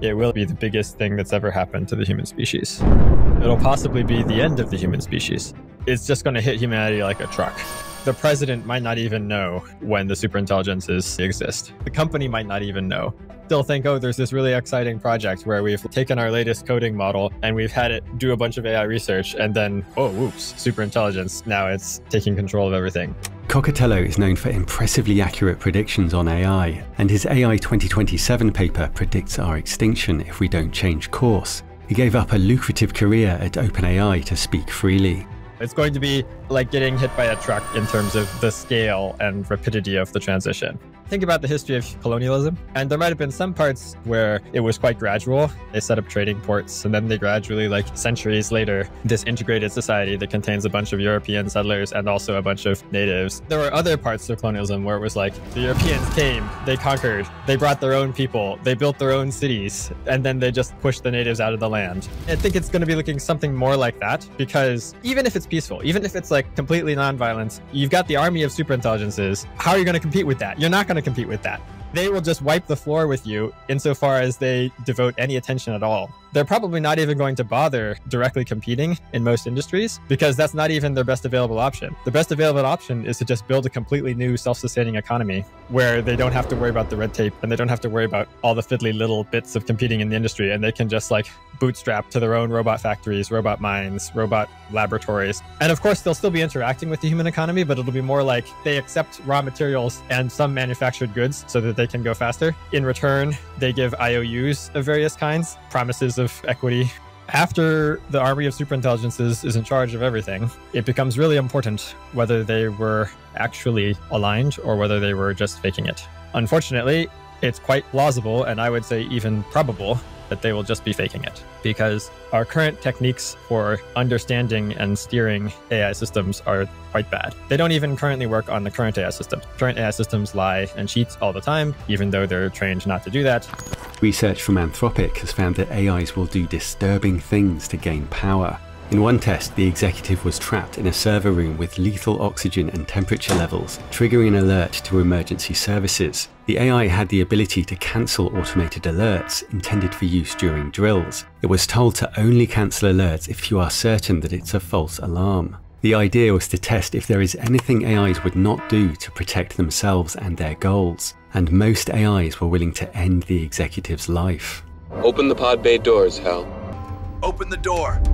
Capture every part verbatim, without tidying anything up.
it will be the biggest thing that's ever happened to the human species. It'll possibly be the end of the human species. It's just going to hit humanity like a truck. The president might not even know when the superintelligences exist. The company might not even know. They'll think, oh, there's this really exciting project where we've taken our latest coding model and we've had it do a bunch of A I research, and then, oh, whoops, superintelligence. Now it's taking control of everything. Kokotajlo is known for impressively accurate predictions on A I, and his A I twenty twenty-seven paper predicts our extinction if we don't change course. He gave up a lucrative career at OpenAI to speak freely. It's going to be like getting hit by a truck in terms of the scale and rapidity of the transition. Think about the history of colonialism, and there might have been some parts where it was quite gradual. They set up trading ports, and then they gradually, like centuries later, this integrated society that contains a bunch of European settlers and also a bunch of natives. There were other parts of colonialism where it was like the Europeans came, they conquered, they brought their own people, they built their own cities, and then they just pushed the natives out of the land. I think it's going to be looking something more like that, because even if it's peaceful, even if it's like completely nonviolent, you've got the army of superintelligences. How are you going to compete with that? You're not going to compete with that. They will just wipe the floor with you insofar as they devote any attention at all. They're probably not even going to bother directly competing in most industries because that's not even their best available option. The best available option is to just build a completely new self-sustaining economy where they don't have to worry about the red tape and they don't have to worry about all the fiddly little bits of competing in the industry, and they can just like bootstrap to their own robot factories, robot mines, robot laboratories. And of course, they'll still be interacting with the human economy, but it'll be more like they accept raw materials and some manufactured goods so that they can go faster. In return, they give I O Us of various kinds, promises of equity. After the army of superintelligences is in charge of everything, it becomes really important whether they were actually aligned or whether they were just faking it. Unfortunately, it's quite plausible, and I would say even probable, that they will just be faking it, because our current techniques for understanding and steering A I systems are quite bad. They don't even currently work on the current A I systems. Current A I systems lie and cheat all the time, even though they're trained not to do that. Research from Anthropic has found that A Is will do disturbing things to gain power. In one test, the executive was trapped in a server room with lethal oxygen and temperature levels, triggering an alert to emergency services. The A I had the ability to cancel automated alerts intended for use during drills. It was told to only cancel alerts if you are certain that it's a false alarm. The idea was to test if there is anything A Is would not do to protect themselves and their goals, and most A Is were willing to end the executive's life. Open the pod bay doors, Hal. Open the door.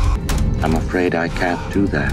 I'm afraid I can't do that.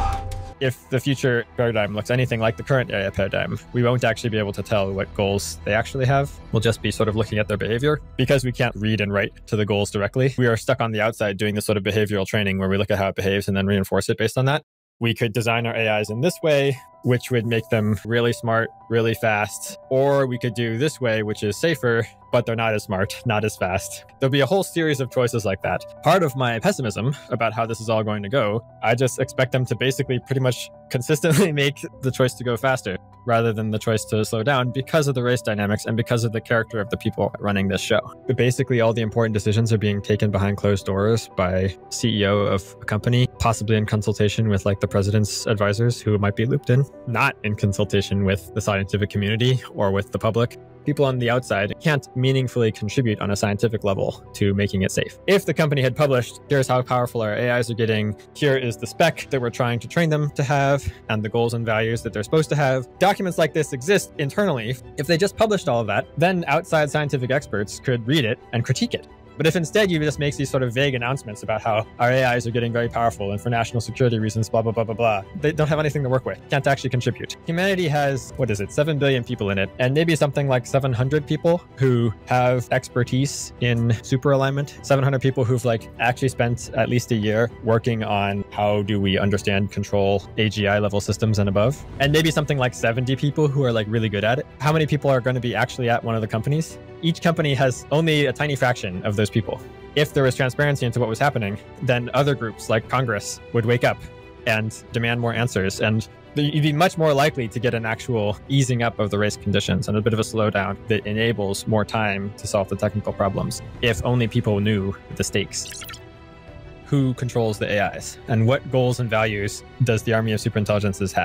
If the future paradigm looks anything like the current A I paradigm, we won't actually be able to tell what goals they actually have. We'll just be sort of looking at their behavior. Because we can't read and write to the goals directly, we are stuck on the outside doing this sort of behavioral training where we look at how it behaves and then reinforce it based on that. We could design our A Is in this way, which would make them really smart, really fast. Or we could do this way, which is safer, but they're not as smart, not as fast. There'll be a whole series of choices like that. Part of my pessimism about how this is all going to go, I just expect them to basically pretty much consistently make the choice to go faster rather than the choice to slow down because of the race dynamics and because of the character of the people running this show. But basically, all the important decisions are being taken behind closed doors by C E O of a company, possibly in consultation with like the president's advisors who might be looped in, not in consultation with the scientific community or with the public. People on the outside can't meaningfully contribute on a scientific level to making it safe. If the company had published, here's how powerful our A Is are getting, here is the spec that we're trying to train them to have, and the goals and values that they're supposed to have. Documents like this exist internally. If they just published all of that, then outside scientific experts could read it and critique it. But if instead you just make these sort of vague announcements about how our A Is are getting very powerful and for national security reasons, blah, blah, blah, blah, blah, they don't have anything to work with, can't actually contribute. Humanity has, what is it, seven billion people in it, and maybe something like seven hundred people who have expertise in super alignment, seven hundred people who've like actually spent at least a year working on how do we understand, control A G I level systems and above, and maybe something like seventy people who are like really good at it. How many people are going to be actually at one of the companies? Each company has only a tiny fraction of those people. If there was transparency into what was happening, then other groups like Congress would wake up and demand more answers. And you'd be much more likely to get an actual easing up of the race conditions and a bit of a slowdown that enables more time to solve the technical problems if only people knew the stakes. Who controls the A Is? And what goals and values does the army of superintelligences have?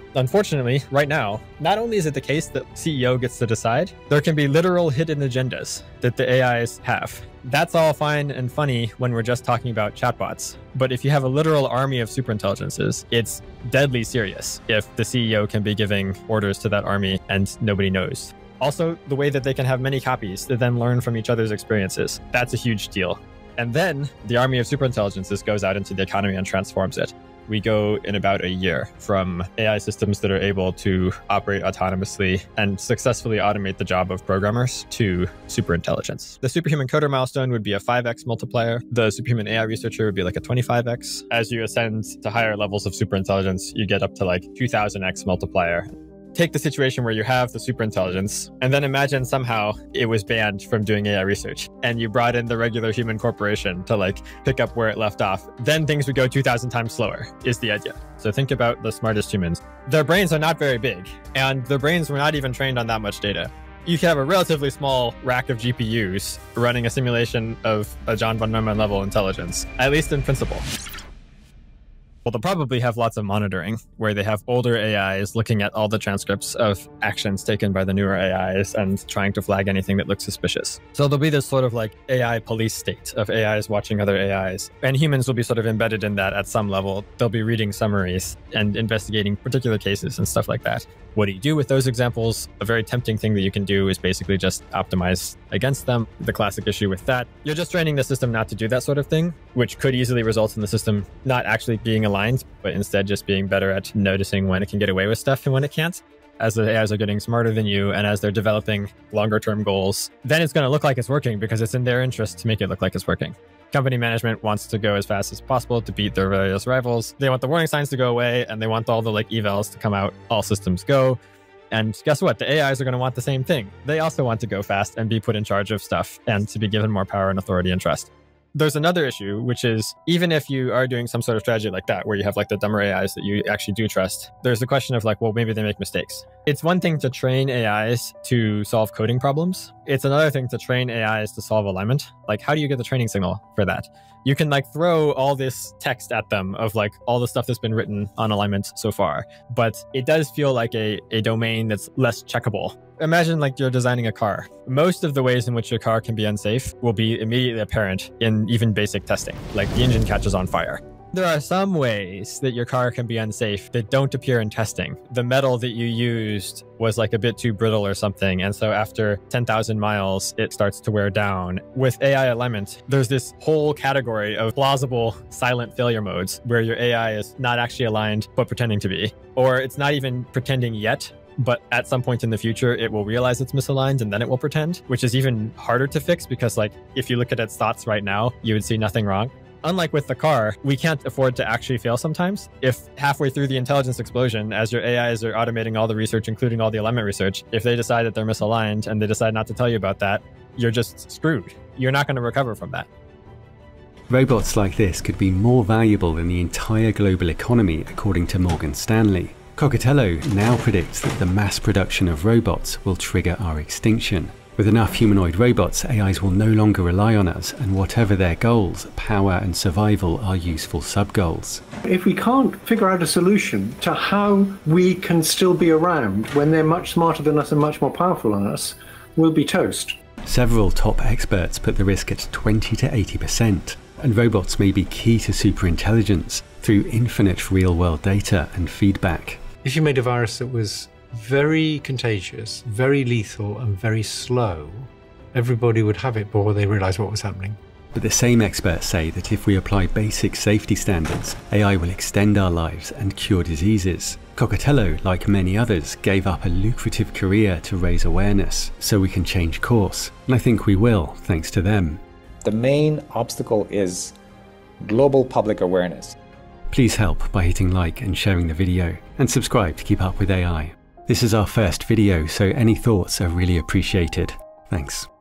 Unfortunately, right now, not only is it the case that C E O gets to decide, there can be literal hidden agendas that the A Is have. That's all fine and funny when we're just talking about chatbots. But if you have a literal army of superintelligences, it's deadly serious if the C E O can be giving orders to that army and nobody knows. Also, the way that they can have many copies that then learn from each other's experiences. That's a huge deal. And then the army of superintelligences goes out into the economy and transforms it. We go in about a year from A I systems that are able to operate autonomously and successfully automate the job of programmers to superintelligence. The superhuman coder milestone would be a five X multiplier. The superhuman A I researcher would be like a twenty-five X. As you ascend to higher levels of superintelligence, you get up to like two thousand X multiplier. Take the situation where you have the superintelligence, and then imagine somehow it was banned from doing A I research, and you brought in the regular human corporation to like pick up where it left off. Then things would go two thousand times slower, is the idea. So think about the smartest humans. Their brains are not very big, and their brains were not even trained on that much data. You can have a relatively small rack of G P Us running a simulation of a John von Neumann level intelligence, at least in principle. Well, they'll probably have lots of monitoring where they have older A Is looking at all the transcripts of actions taken by the newer A Is and trying to flag anything that looks suspicious. So there'll be this sort of like A I police state of A Is watching other A Is. And humans will be sort of embedded in that at some level. They'll be reading summaries and investigating particular cases and stuff like that. What do you do with those examples? A very tempting thing that you can do is basically just optimize against them. The classic issue with that, you're just training the system not to do that sort of thing, which could easily result in the system not actually being aligned, but instead just being better at noticing when it can get away with stuff and when it can't. As the A Is are getting smarter than you and as they're developing longer term goals, then it's going to look like it's working because it's in their interest to make it look like it's working. Company management wants to go as fast as possible to beat their various rivals. They want the warning signs to go away, and they want all the like evals to come out, all systems go. And guess what? The A Is are going to want the same thing. They also want to go fast and be put in charge of stuff and to be given more power and authority and trust. There's another issue, which is even if you are doing some sort of strategy like that, where you have like the dumber A Is that you actually do trust, there's the question of like, well, maybe they make mistakes. It's one thing to train A Is to solve coding problems. It's another thing to train A Is to solve alignment. Like, how do you get the training signal for that? You can like throw all this text at them of like all the stuff that's been written on alignment so far, but it does feel like a, a domain that's less checkable. Imagine like you're designing a car. Most of the ways in which your car can be unsafe will be immediately apparent in even basic testing, like the engine catches on fire. There are some ways that your car can be unsafe that don't appear in testing. The metal that you used was like a bit too brittle or something, and so after ten thousand miles, it starts to wear down. With A I alignment, there's this whole category of plausible silent failure modes where your A I is not actually aligned, but pretending to be. Or it's not even pretending yet, but at some point in the future, it will realize it's misaligned and then it will pretend, which is even harder to fix because like if you look at its thoughts right now, you would see nothing wrong. Unlike with the car, we can't afford to actually fail sometimes. If halfway through the intelligence explosion, as your A Is are automating all the research, including all the alignment research, if they decide that they're misaligned and they decide not to tell you about that, you're just screwed. You're not going to recover from that. Robots like this could be more valuable than the entire global economy, according to Morgan Stanley. Kokotajlo now predicts that the mass production of robots will trigger our extinction. With enough humanoid robots, A Is will no longer rely on us, and whatever their goals, power and survival are useful sub-goals. If we can't figure out a solution to how we can still be around when they're much smarter than us and much more powerful than us, we'll be toast. Several top experts put the risk at twenty to eighty percent, and robots may be key to superintelligence through infinite real-world data and feedback. If you made a virus that was very contagious, very lethal, and very slow, everybody would have it before they realised what was happening. But the same experts say that if we apply basic safety standards, A I will extend our lives and cure diseases. Kokotajlo, like many others, gave up a lucrative career to raise awareness, so we can change course. And I think we will, thanks to them. The main obstacle is global public awareness. Please help by hitting like and sharing the video, and subscribe to keep up with A I. This is our first video, so any thoughts are really appreciated. Thanks.